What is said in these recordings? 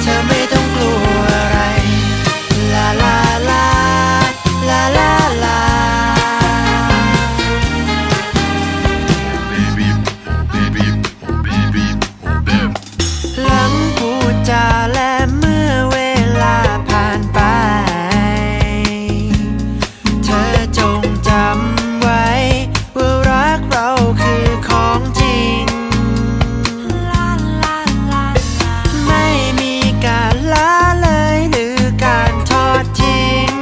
เธอไม่ต้องกลัวอะไรลาลาลาลาลาลา Baby, baby, baby, baby หลังพูดจาและเมื่อเวลาผ่านไปเธอจงจำไว้ว่ารักเราคือของจริงไม่มีการละเลยหรือการทอดทิ้ง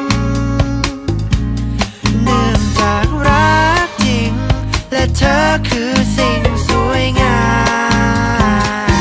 เนื่องจากรักจริงและเธอคือสิ่งสวยงาม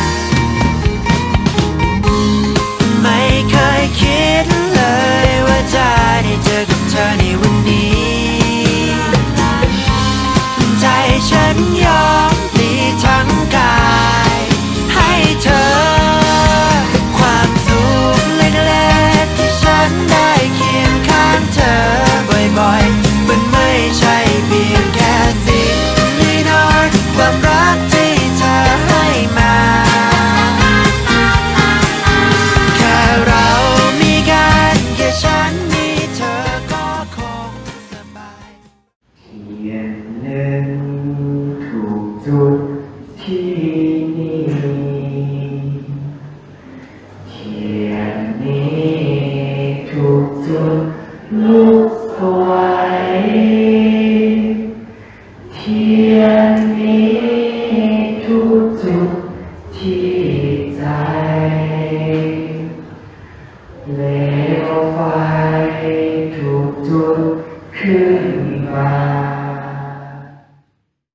ไม่เคยคิดเลยว่าจะได้เจอกับเธอในวันนี้ใจฉันยอมพลีทั้งกายให้เธอความสุขเล็กๆที่ฉันได้เคียงข้างเธอบ่อยๆมันไม่ใช่เพียงแค่สิ่งน้อยๆความรักที่เธอให้มาแค่เรามีกันแค่ฉันมีเธอก็คงสบายเทียนหนึ่งถูกจุดที่นี่เทียนนี้ถูกจุดลุกสวย